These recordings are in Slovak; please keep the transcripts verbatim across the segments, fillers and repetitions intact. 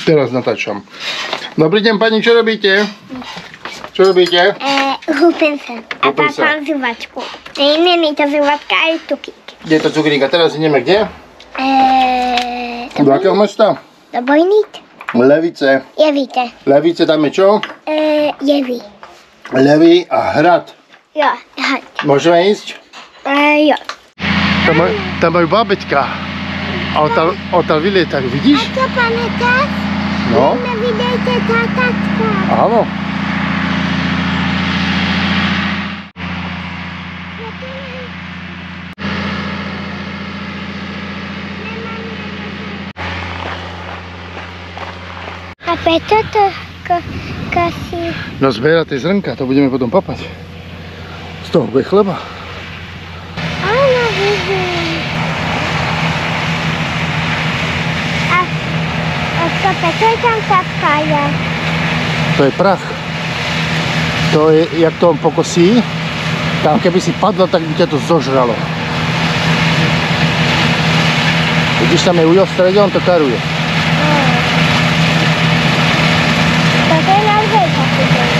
Teraz natáčam. Dobrý deň, pani, čo robíte? Čo robíte? Eh, húpem sa. A tá mám zuvačku. Nie, nie, to zuvačka aj cukrík. Kde je to cukrík? A teraz ideme kde? Eh, Do akého mesta? Do Bojníc. Levice. Jevíte. Levice, tam je čo? Eh, Jeví. Levy a Hrad. Jo, hrad. Môžeme ísť? Eh, jo. Tam, maj, tam majú bábeťka. A odtiaľ, odtiaľ vylietajú, vidíš? A čo, pamätáš? No. My videjte tátačka. Áno. A prečo to kasí? No zbiera tie zrnka, to budeme potom papať. Z toho bude chleba. Áno, vidím. A, a to prečo je tam tá spája? To je prach. To je, jak to on pokosí, tam keby si padla, tak by ťa to zožralo. Vidíš, tam je ujo v strede, on to karuje. To je naozaj taký dobrý.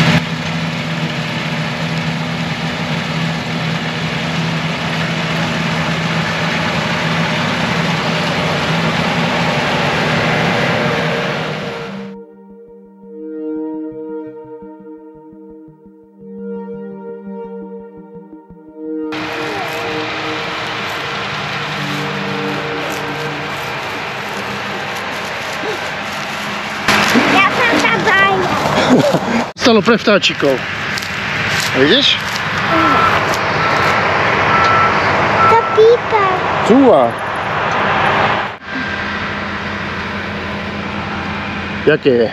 Stalo pre vtáčikov. Vidíš? To pípa. Cúva. Jaké je?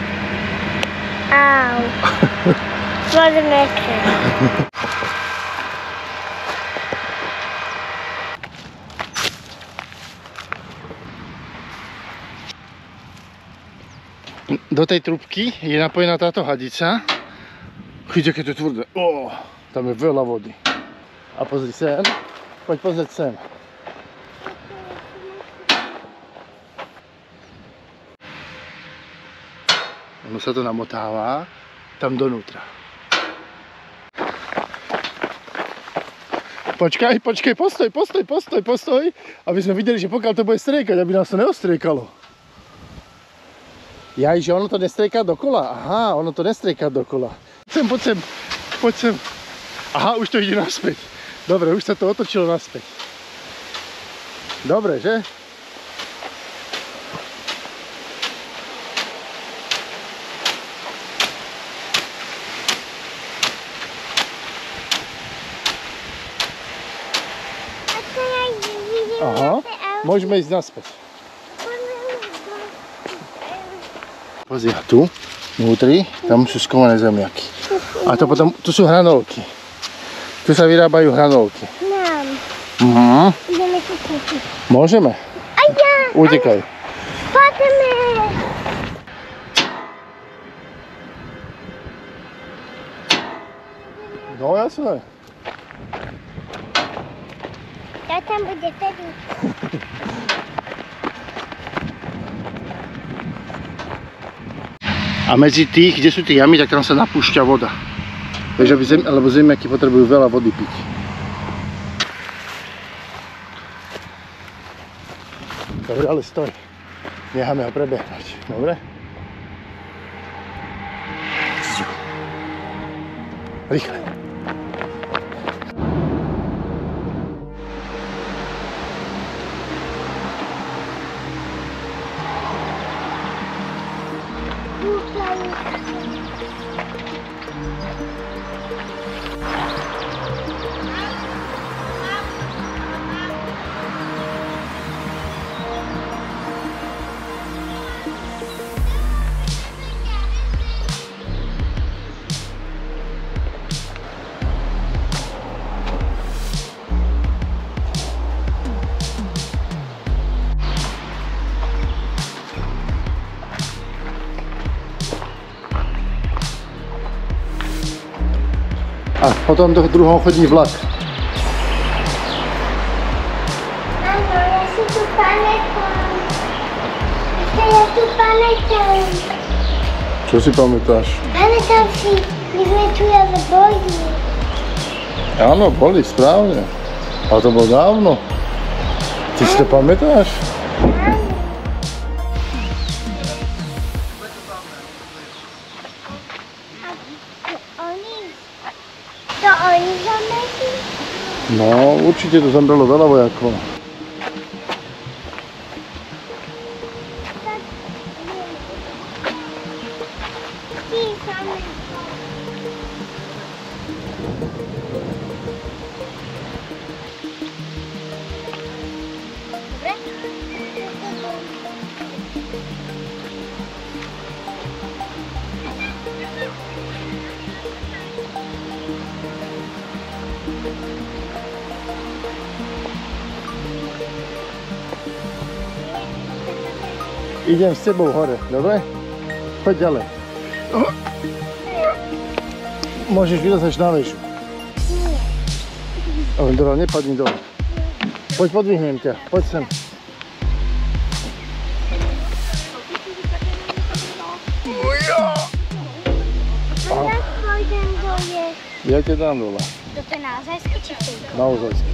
Au. Moc meké. Do tej trubky je napojená táto hadica. Chyť, aké to je tvrdé. Oh, tam je veľa vody. A pozri sem. Poď pozrieť sem. Ono sa to namotáva tam donútra. Počkaj, počkaj, postoj, postoj, postoj, postoj. Aby sme videli, že pokiaľ to bude striekať, aby nás to neostriekalo. Jaj, že ono to nestrieká dokola? Aha, ono to nestrieká dokola. Poď sem, poď sem, poď sem. Aha, už to ide naspäť. Dobre, už sa to otočilo naspäť. Dobre, že? Aha, môžeme ísť naspäť. Pozri, a tu, vnútri, tam sú skované zemiaky. A to potom, tu sú hranolky. Tu sa vyrábajú hranolky. Mám. Mhm. Ideme tu kúpiť. Môžeme? A ja. Utekaj. Poďme. No jasné. Ja tam bude tedy. A medzi tých, kde sú tie jamy, tak tam sa napúšťa voda. Vieš, aby zem, lebo zemiaky potrebujú veľa vody piť. Dobre, ale stoj. Necháme ho prebehnúť. Dobre? Rýchle. A potom do druhého chodí vlak. Áno, ja si tu pamätám. Ešte ja tu pamätám. pamätám. Čo si pamätáš? Pamätám si, my sme tu ale boli. Áno, boli, správne. Ale to bolo dávno. Ty si to pamätáš? Oni, to oni zomreli? No, určite tu zomrelo veľa vojakov. Ty same. Idem s tebou hore, dobre? Poď ďalej. Môžeš vylezať na väžu. Nie. Dobre, nepadni dole. Poď, podvihnem ťa, poď sem. Tak pôjdem dole. Ja ťa dám dole. Toto je naozajský či fake? Naozajský.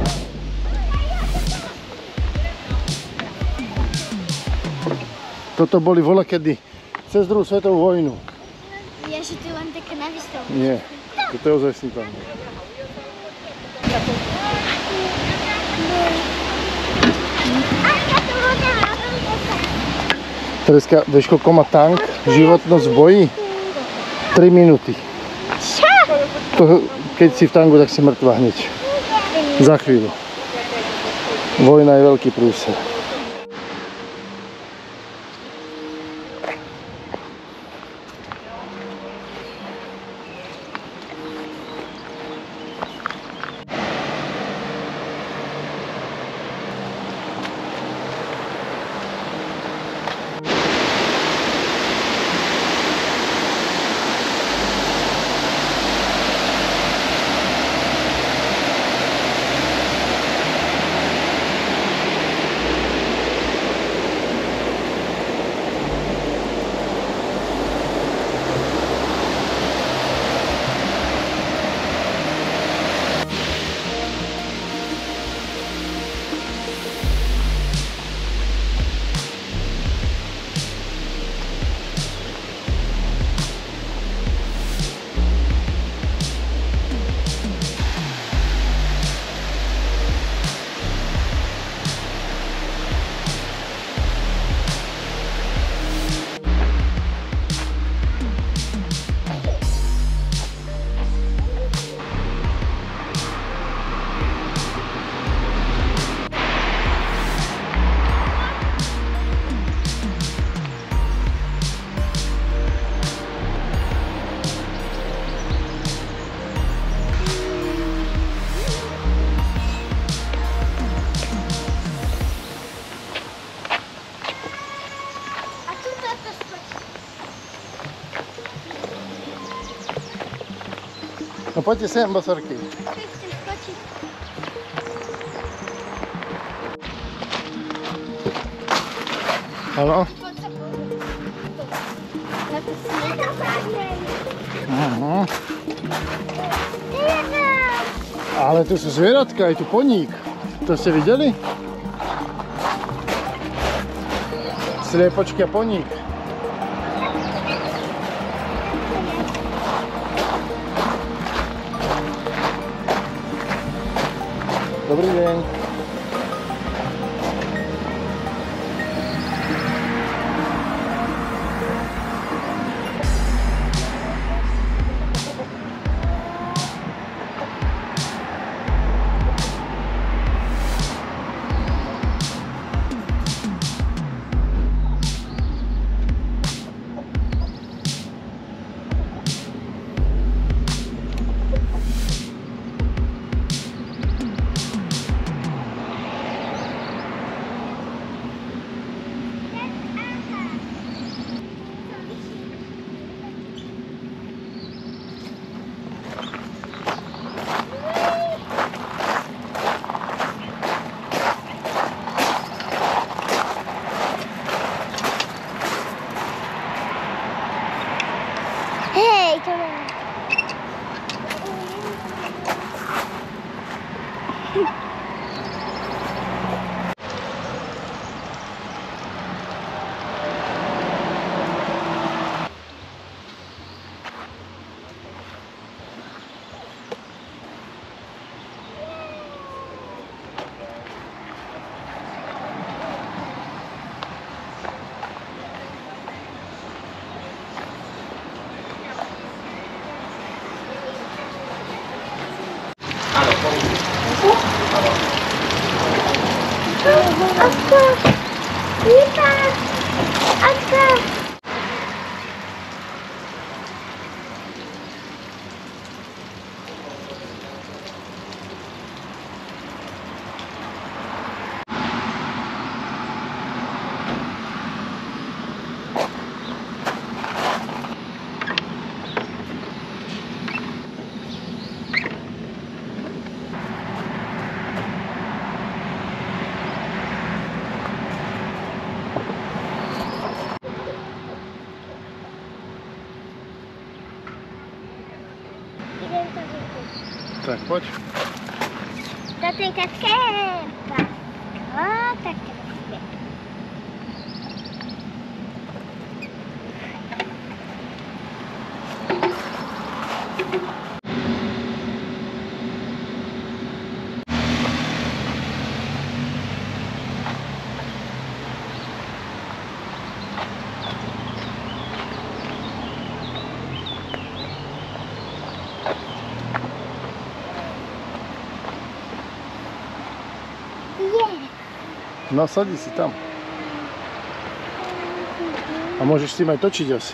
Toto boli volakedy cez druhú svetovú vojnu. Ja, že to je len také na výstavu. Nie, toto je ozajstný tam. Tereska, vieš koľko má tank životnosť v boji? tri minúty. Čo? To, keď si v tanku, tak si mŕtva hneď. Za chvíľu. Vojna je veľký prúser. No poďte sem, bosorky. Chcem skočiť. Áno. Na to sníh. Aha. Ale tu sú zvieratka, aj tu poník. To ste videli? Sliepočky a poník. Dobrý deň. Otko, Lipa, Otko. Tak, poď. Toto je také pasko, tak krásne. No, sadí si tam. A môžeš s tým aj točiť asi.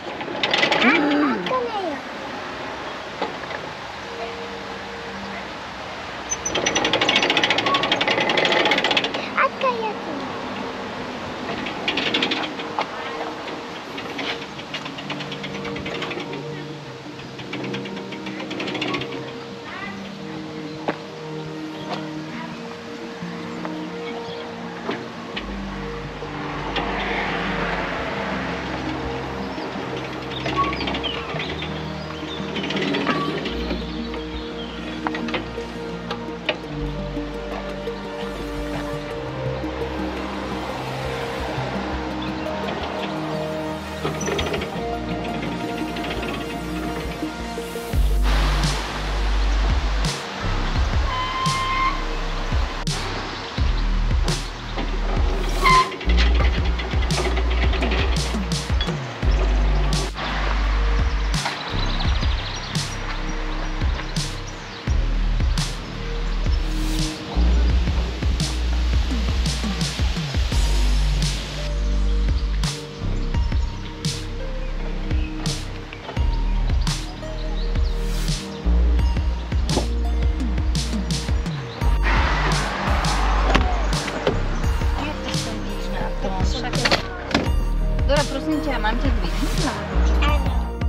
Dora, prosím ťa, mám ťa dvihnúť? Áno.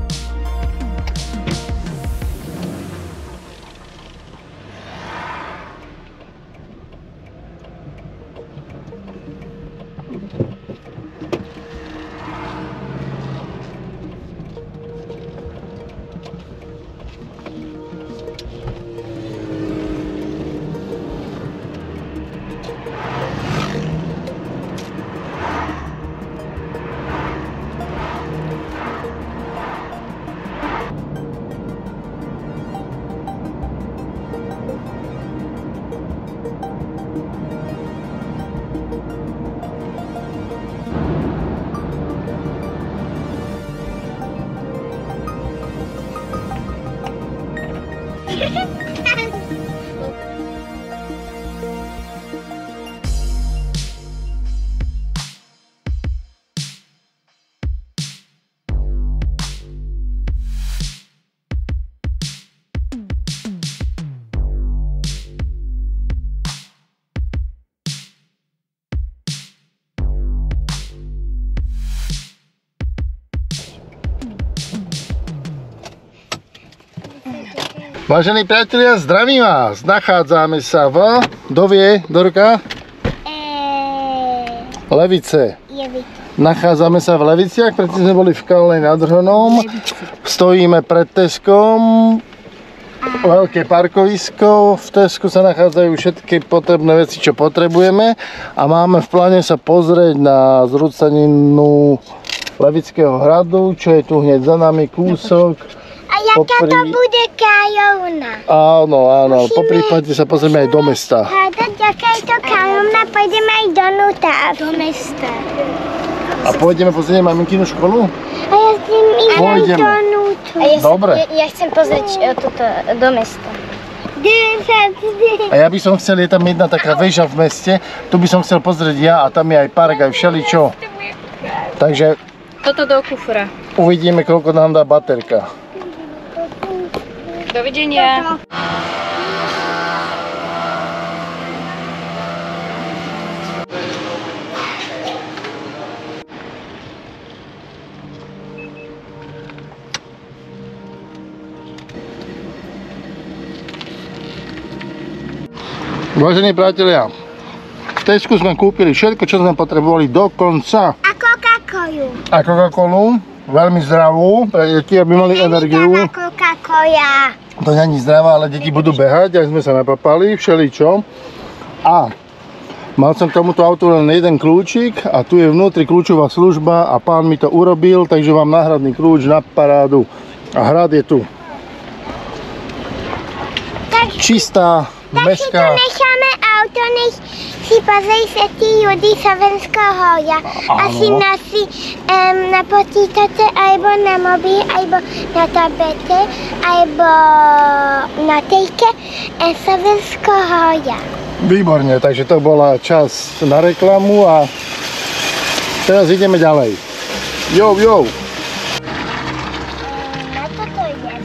Vážení priatelia, zdravím vás. Nachádzame sa v, dovie, Dorka? Eee, Levice. Jevice. Nachádzame sa v Leviciach, predtým sme boli v Kalnej nad Hronom. Stojíme pred Teskom. Veľké parkovisko. V Tesku sa nachádzajú všetky potrebné veci, čo potrebujeme. A máme v pláne sa pozrieť na zrúcaninu Levického hradu, čo je tu hneď za nami kúsok. A jaká Popri- to bude kráľovna? Áno, áno. Musíme- Po prípade sa pozrieme aj do mesta. Hádať, jaká je to kráľovna, pôjdeme aj donútra. Do mesta. A pôjdeme pozrieť maminkinu školu? A ja s tým idem Pôjdeme. donútra. ja- Dobre. Ja, ja chcem pozrieť uh, toto, do mesta. A ja by som chcel, je tam jedna taká väža v meste, tu by som chcel pozrieť ja a tam je aj park, aj všeličo. Takže Toto do kufra. uvidíme, koľko nám dá baterka. Dovidenia. Vážení priatelia, v Tesku sme kúpili všetko, čo sme potrebovali dokonca. A Coca-Colu. A Coca-Colu, veľmi zdravú, pre deti, aby mali energiu. Coca-Cola. To nie je zdravá, ale deti budú behať, aj sme sa napapali, všeličo. A mal som k tomuto autu len jeden kľúčik a tu je vnútri kľúčová služba a pán mi to urobil, takže mám náhradný kľúč na parádu. A hrad je tu. Tak, Čistá, tak si tu mestská. necháme auto, nech si pozrie sa tí ľudí Slovenského hoja. A si Áno. nosí um, na počítače, alebo na mobil, alebo na tablete, alebo na tejke um, Slovenského hoja. Výborne, takže to bola čas na reklamu a teraz ideme ďalej. Jo, jo. Na toto je.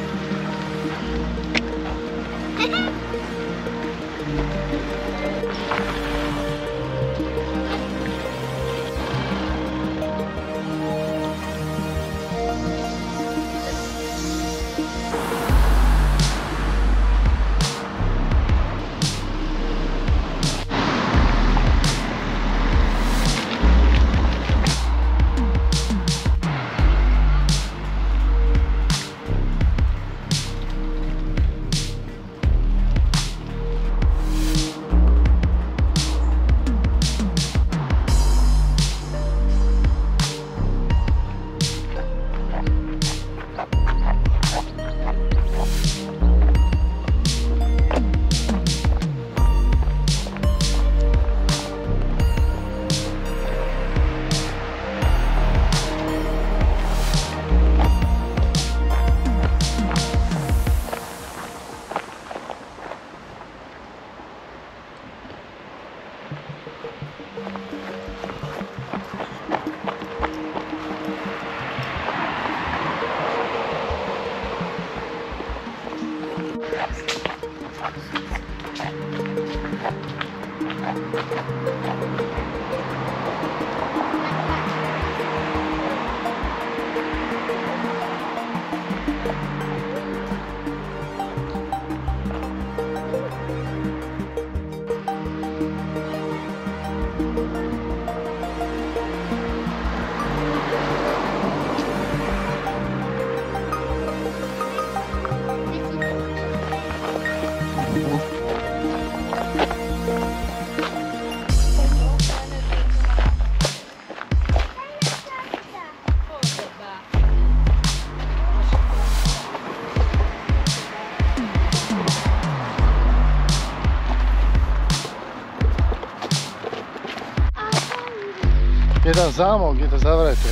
Je tam zámok, je to zavreté.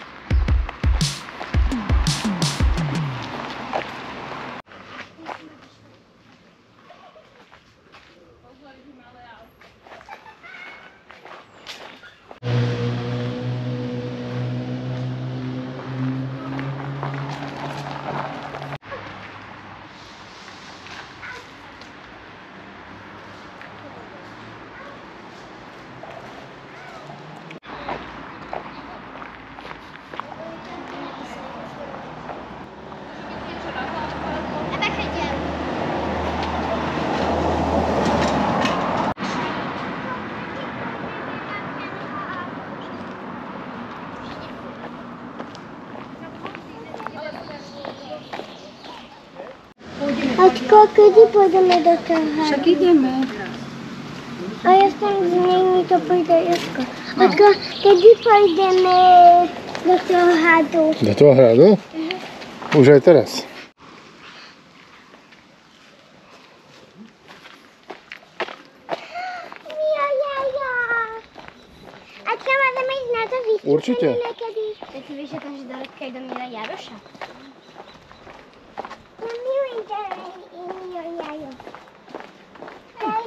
Ačko, kedy pôjdeme do toho? Však ideme. A ja chcem zmeniť to pôjde Jožko. Ačko, kedy pôjdeme do toho hadu? Do toho hradu? Už aj teraz. Jo, jo, jo. Ačko, môžeme ísť na to vystúpenie Určite. niekedy? Ty si vieš, že tam že dorodka je do Mila Jaroša? No, milý, jo, jo, jo.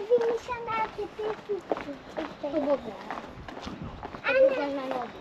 mi sa na tie písničky. Slobodné. Áno. Na nodu.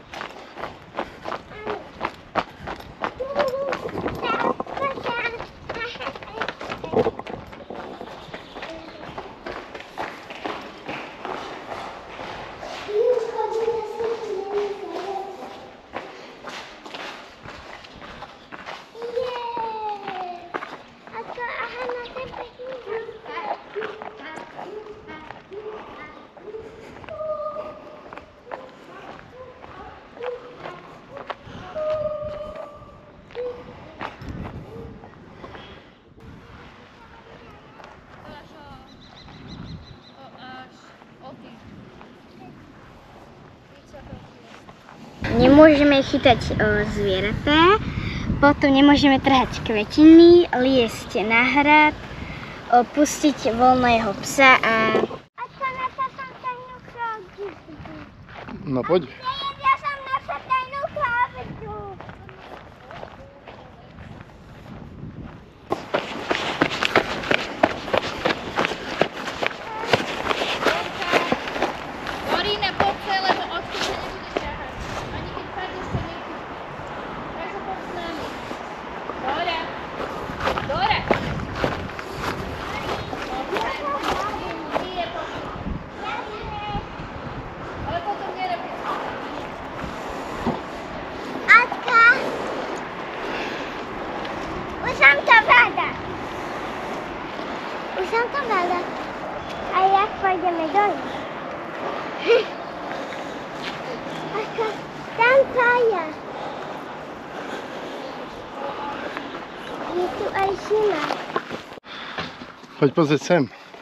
Nemôžeme chytať o, zvieratá, potom nemôžeme trhať kvetiny, liesť na hrad, o, pustiť voľného psa a... A čo na to som tajnú krávu? No poď. Ja som našla tajnú krávu. Dorína, poď sa, lebo odkud sa nebudeš ťahať. Ani keď padneš, sa nebudeš. Takže poď s nami. Dora. Dora. Nie, poď. Ale potom nerobí. Atka. Už som to vláda. Už som to vláda. A jak pôjdeme dole? Atka, tam tája. Je tu aj zima. Poď pozrieť sem.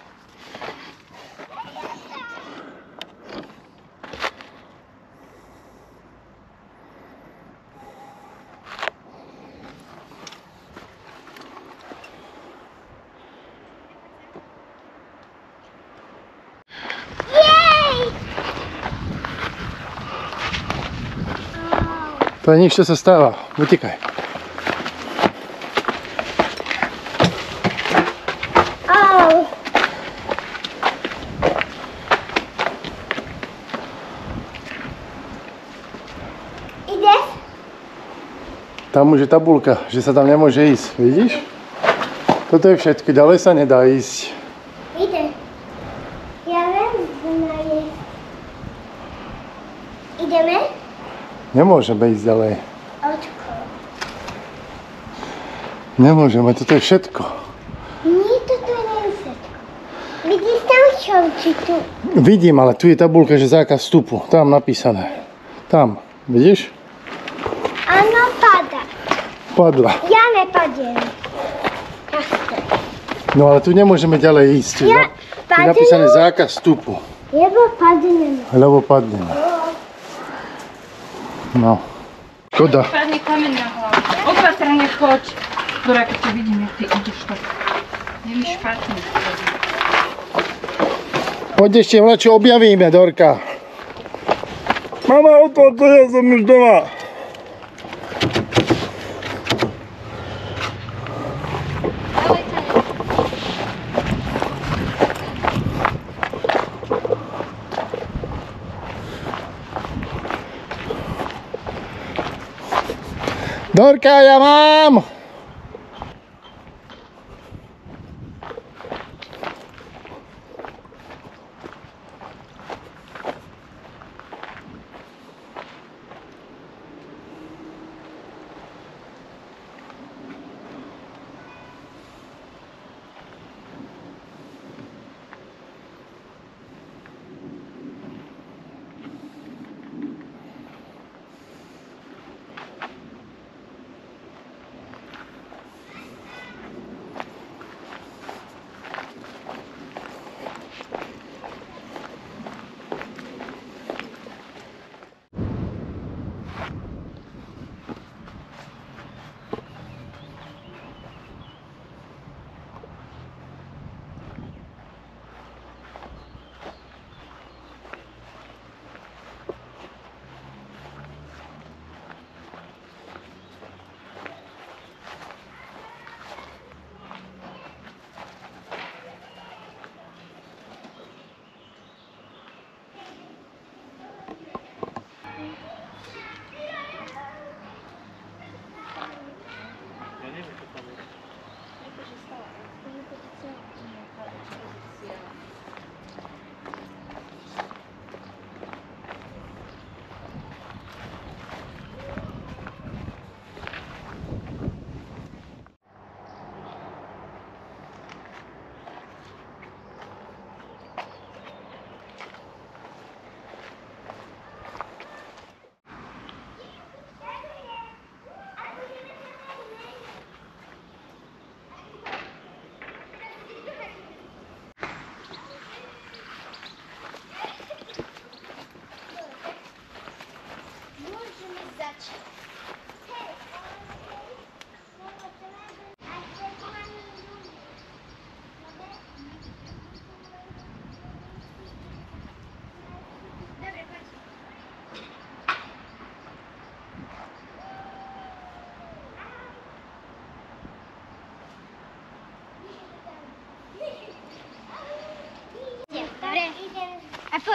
To je nič, čo sa stáva. Utekaj. Au. Ideš? Tam už je tabulka, že sa tam nemôže ísť. Vidíš? Toto je všetko. Ďalej sa nedá ísť. Ide. Ja viem, že má jesť. Ideme? Nemôžeme ísť ďalej. Očko. Nemôžeme, toto je všetko. Nie, toto nie je všetko. Vidíš tam šovči tu? Vidím, ale tu je tabulka, že zákaz vstupu. Tam napísané. Tam. Vidíš? Áno, pada. Padla. Ja nepadiem. Takto. No ale tu nemôžeme ďalej ísť. Ja Tu je napísané zákaz vstupu. Lebo padneme. Lebo padneme. No. Škoda. Padne kameň na hlavu. Opatrne choď. Dora, keď ťa vidím, jak ty ideš tak. Je mi špatný. Poď ešte vlačo objavíme, Dorka. Mama, otvor to, ja som už doma. Dorka, ja mám!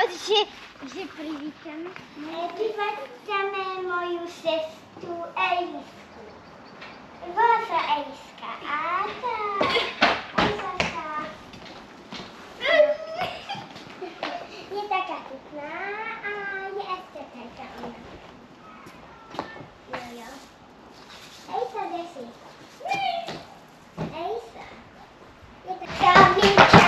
že, že privítame. Privítame moju sestru Elisku. Volá sa Eliska. A tá. Eliska sa. Je taká pekná a je estetéka ona. Jo, jo. Elisa, kde si? Elisa. Je taká pekná.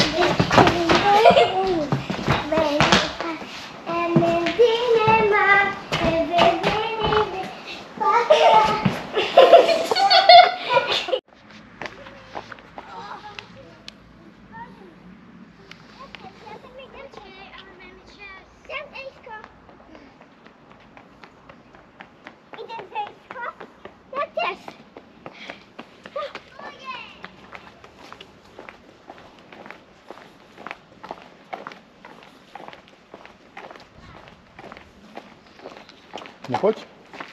No poď.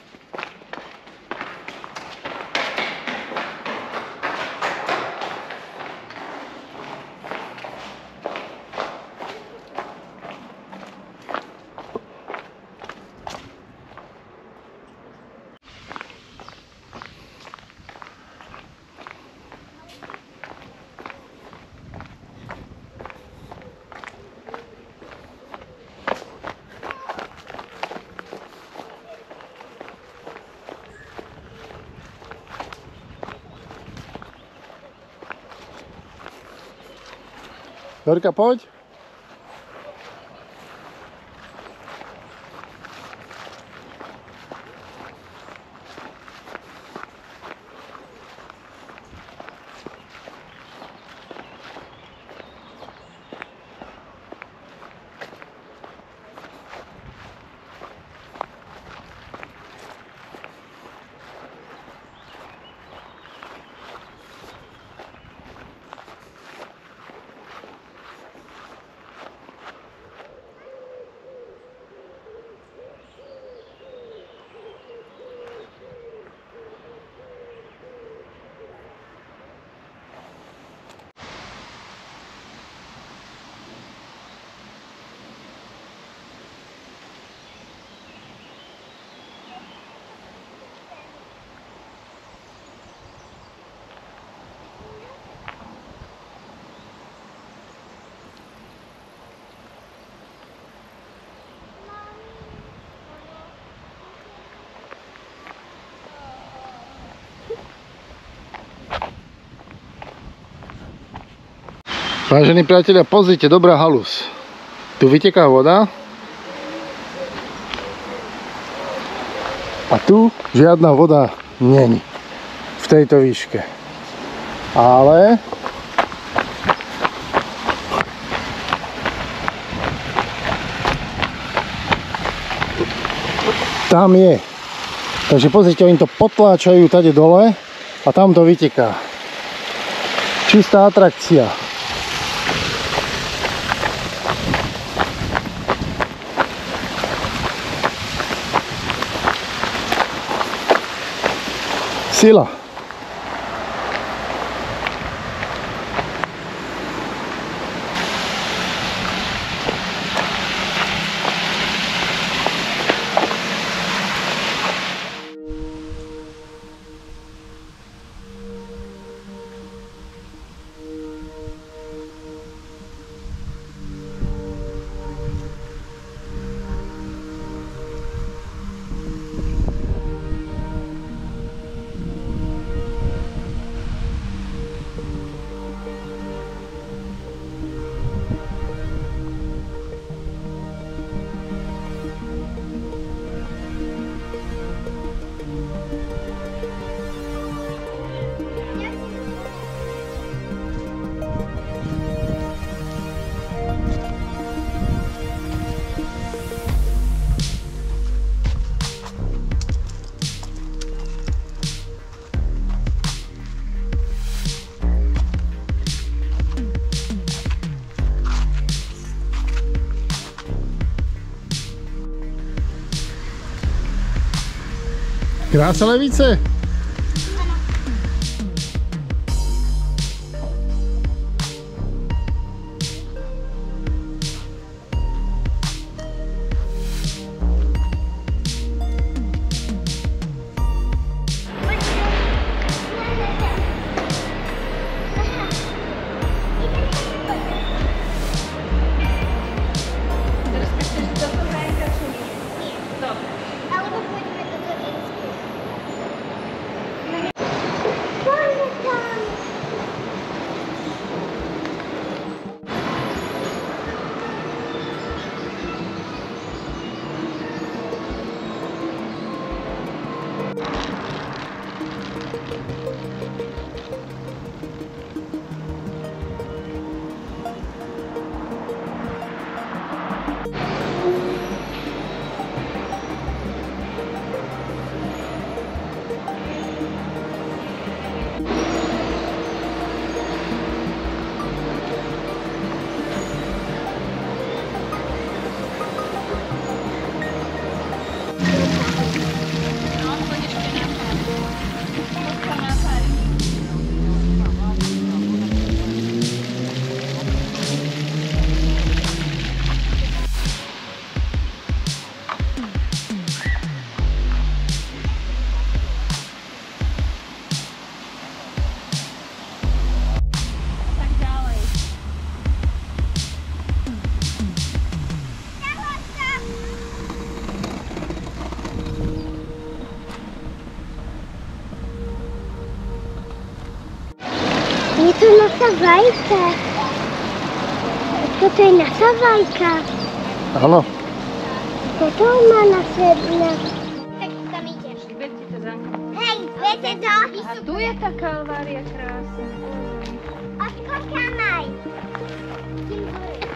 Dorka, poď. Vážení priatelia, pozrite, dobrá halus. Tu vyteká voda. A tu žiadna voda není v tejto výške. Ale tam je. Takže pozrite, oni to potláčajú tady dole a tam to vyteká. Čistá atrakcia. Sila. Krása Levice. No, pôjdeš na pár. Poďka na pár. Tak ďalej. Je to naša vlajka. Toto je naša vlajka. Áno. Toto má naše... Na... Tak tam ideš. Berte to za mnou. Hej, viete to? A tu je tá kalvária krásna. Odskočam aj. Kým hore.